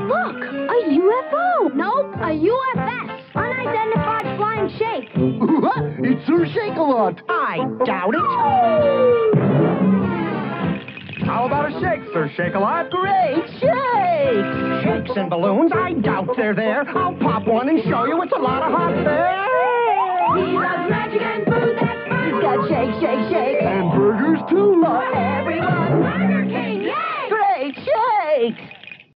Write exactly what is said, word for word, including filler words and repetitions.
Look, a U F O. Nope, a U F S. Unidentified flying shake. It's Sir Shake-a-Lot. I doubt it. How about a shake, Sir Shake-a-Lot? Great shakes! Shakes and balloons, I doubt they're there. I'll pop one and show you it's a lot of hot air. He loves magic and food that's fun. He's got shake, shake, shake. And burgers, too. Uh,